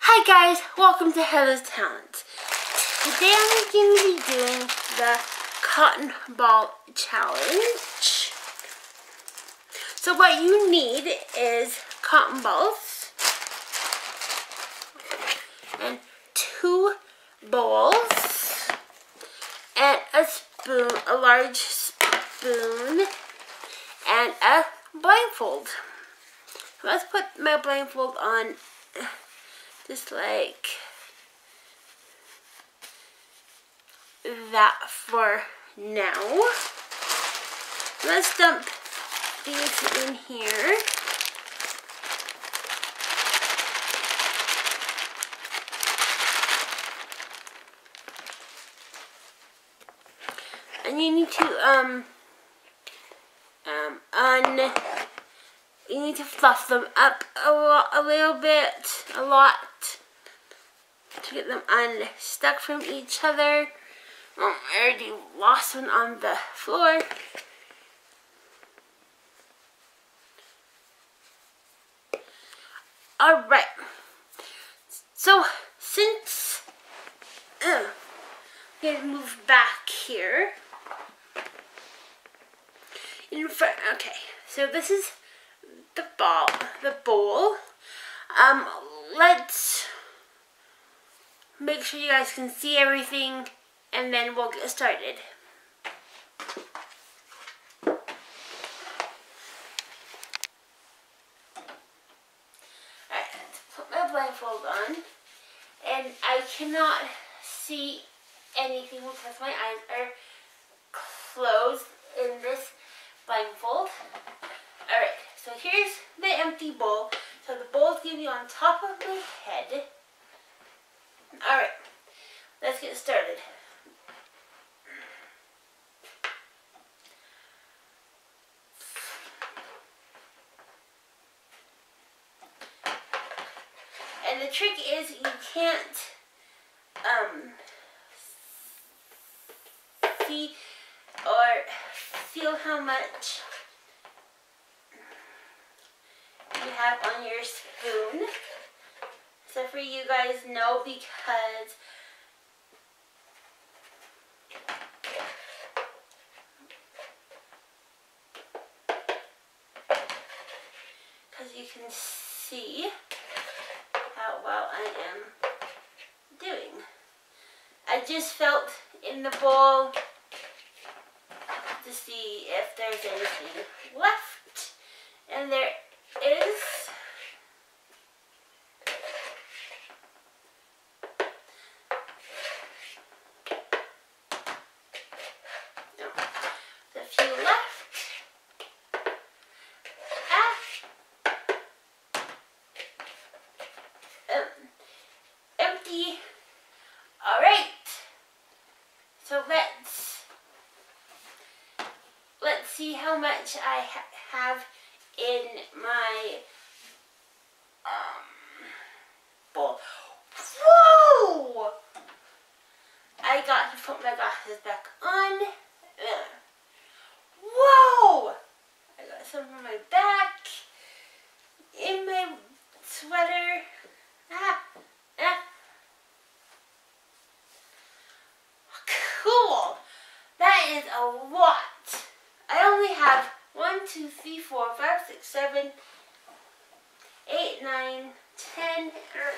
Hi guys, welcome to Heather's Talents. Today I'm going to be doing the cotton ball challenge. So what you need is cotton balls and 2 bowls and a spoon, a large spoon, and a blindfold. Let's put my blindfold on. Just like that for now. Let's dump these in here. And you need to you need to fluff them up a lot, to get them unstuck from each other. I already lost one on the floor. Alright, so since I'm going to move back here in front. Okay, so this is the bowl. Let's make sure you guys can see everything, and then we'll get started. Alright, let's put my blindfold on, and I cannot see anything because my eyes are closed in this blindfold. Alright, so here's the empty bowl. So the bowl's going to be on top of my head. Alright, let's get started. And the trick is you can't see or feel how much you have on your spoon. So for you guys know, because you can see how well I am doing. I just felt in the bowl to see if there's anything left, and there is. A few left. Empty. All right. So let's see how much I have in my bowl. Whoa! I got to put my glasses back on. Whoa! I got some on my back, in my sweater. Cool! That is a lot. I only have 1, 2, 3, 4, 5, 6, 7, 8, 9, 10,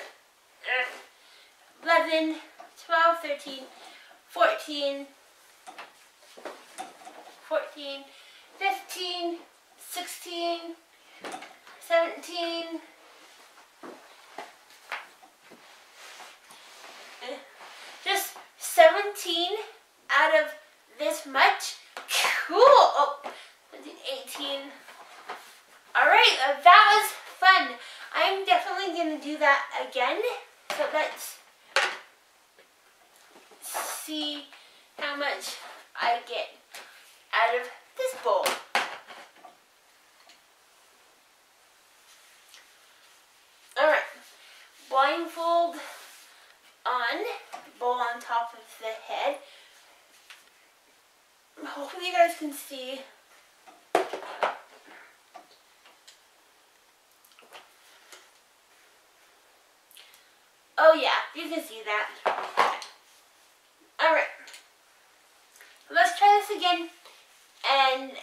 11, 12, 13, 14, 15, 16, 17, just 17 out of this much. Cool. Oh, 18. Alright, that was fun. I'm definitely going to do that again. So let's see how much I get out of this bowl. Alright, blindfold on, bowl on top of the head. Hopefully you guys can see. You can see that. Alright. Let's try this again. And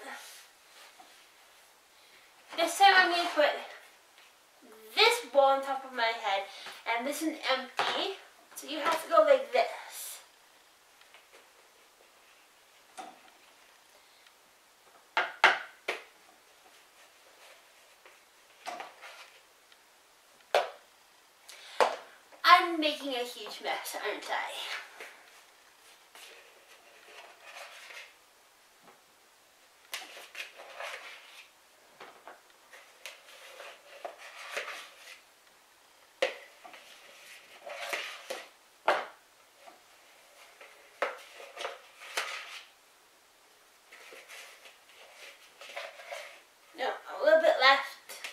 this time I'm going to put this bowl on top of my head. And this is empty. So you have to go like this. I'm making a huge mess, aren't I? No, a little bit left.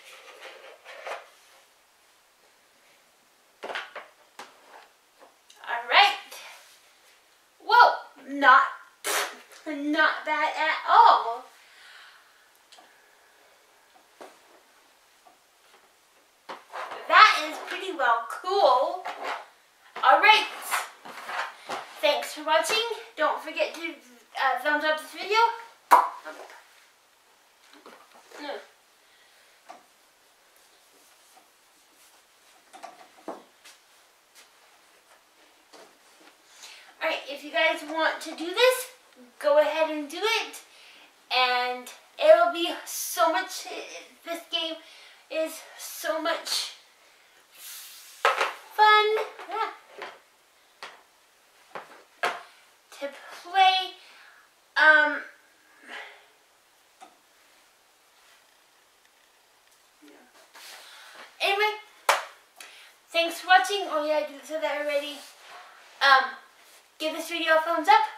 Not bad at all. That is pretty well cool. Alright. Thanks for watching. Don't forget to thumbs up this video. No. Alright, if you guys want to do this, go ahead and do it, and it'll be so much, this game is so much fun to play. Anyway, thanks for watching. Oh yeah, I said that already. Give this video a thumbs up.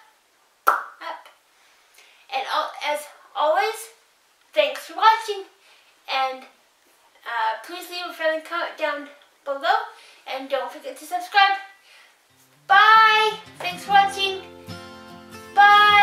And as always, thanks for watching, and please leave a friendly comment down below, and don't forget to subscribe. Bye! Thanks for watching. Bye!